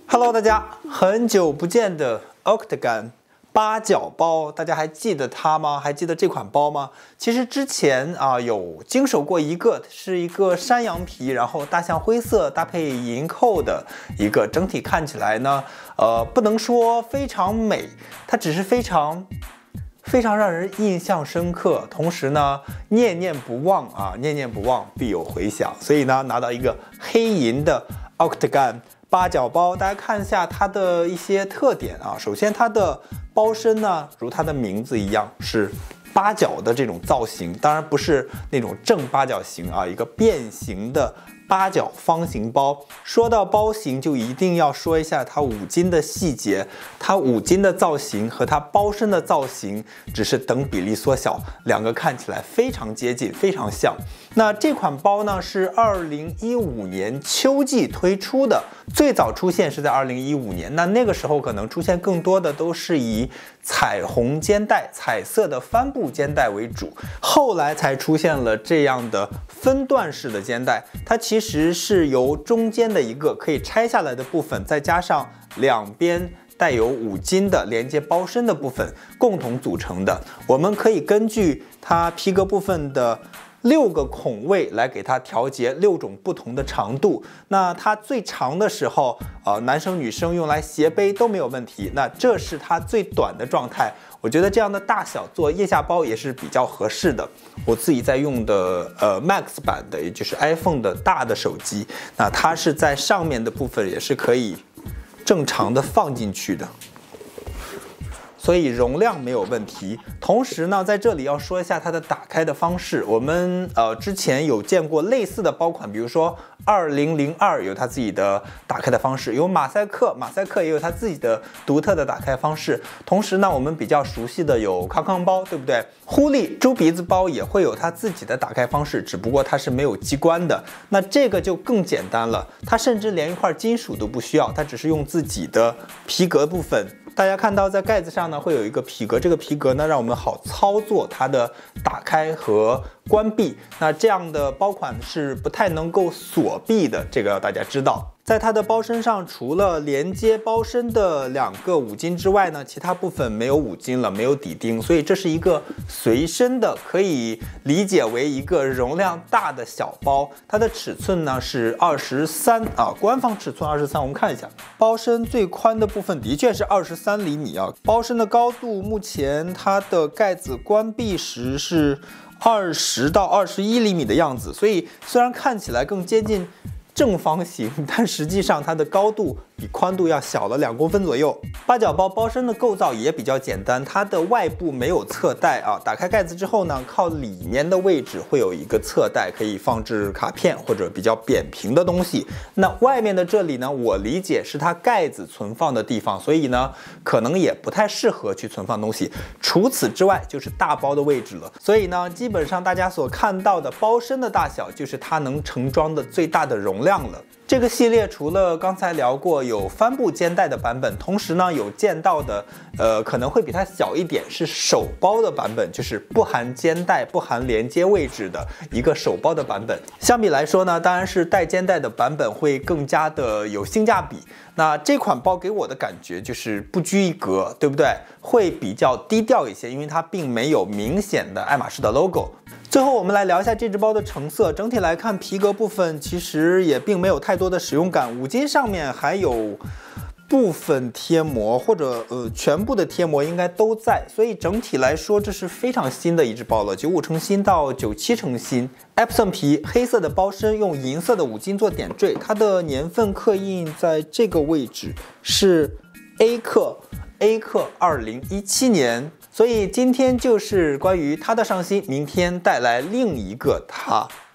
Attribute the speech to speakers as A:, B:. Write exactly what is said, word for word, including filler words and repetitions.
A: Hello， 大家，很久不见的 Octagon 八角包，大家还记得它吗？还记得这款包吗？其实之前啊有经手过一个，是一个山羊皮，然后大象灰色搭配银扣的一个，整体看起来呢，呃，不能说非常美，它只是非常。非常让人印象深刻，同时呢，念念不忘啊，念念不忘必有回响。所以呢，拿到一个黑银的 Octagon 八角包，大家看一下它的一些特点啊。首先，它的包身呢，如它的名字一样是八角的这种造型，当然不是那种正八角形啊，一个变形的八角方形包。说到包型，就一定要说一下它五金的细节。它五金的造型和它包身的造型只是等比例缩小，两个看起来非常接近，非常像。那这款包呢是二零一五年秋季推出的，最早出现是在二零一五年。那那个时候可能出现更多的都是以彩虹肩带、彩色的帆布肩带为主，后来才出现了这样的分段式的肩带。它其实是由中间的一个可以拆下来的部分，再加上两边带有五金的连接包身的部分共同组成的。我们可以根据它皮革部分的六个孔位来给它调节六种不同的长度。那它最长的时候，呃，男生女生用来斜背都没有问题。那这是它最短的状态。我觉得这样的大小做腋下包也是比较合适的。我自己在用的呃 Max 版的，也就是 iPhone 的大的手机，那它是在上面的部分也是可以正常的放进去的。所以容量没有问题。同时呢，在这里要说一下它的打开的方式。我们呃之前有见过类似的包款，比如说二零零二有它自己的打开的方式，有马赛克，马赛克也有它自己的独特的打开方式。同时呢，我们比较熟悉的有康康包，对不对？狐狸猪鼻子包也会有它自己的打开方式，只不过它是没有机关的。那这个就更简单了，它甚至连一块金属都不需要，它只是用自己的皮革部分。大家看到在盖子上呢会有一个皮革，这个皮革呢让我们好操作它的打开和关闭。那这样的包款是不太能够锁闭的，这个要大家知道。在它的包身上，除了连接包身的两个五金之外呢，其他部分没有五金了，没有底钉，所以这是一个随身的，可以理解为一个容量大的小包。它的尺寸呢是二十三啊，官方尺寸二十三。我们看一下，包身最宽的部分的确是二十三厘米啊。包身的高度，目前它的盖子关闭时是二十到二十一厘米的样子，所以虽然看起来更接近正方形，但实际上它的高度比宽度要小了两公分左右。八角包包身的构造也比较简单，它的外部没有侧带啊。打开盖子之后呢，靠里面的位置会有一个侧带，可以放置卡片或者比较扁平的东西。那外面的这里呢，我理解是它盖子存放的地方，所以呢，可能也不太适合去存放东西。除此之外，就是大包的位置了。所以呢，基本上大家所看到的包身的大小，就是它能盛装的最大的容量了。这个系列除了刚才聊过有帆布肩带的版本，同时呢有见到的，呃可能会比它小一点，是手包的版本，就是不含肩带、不含连接位置的一个手包的版本。相比来说呢，当然是带肩带的版本会更加的有性价比。那这款包给我的感觉就是不拘一格，对不对？会比较低调一些，因为它并没有明显的爱马仕的 logo。最后我们来聊一下这只包的成色。整体来看，皮革部分其实也并没有太多的使用感，五金上面还有部分贴膜，或者呃全部的贴膜应该都在，所以整体来说这是非常新的一只包了，九五成新到九七成新。Epson 皮，黑色的包身，用银色的五金做点缀，它的年份刻印在这个位置是 A 克 A 克二零一七年。所以今天就是关于它的上新，明天带来另一个它。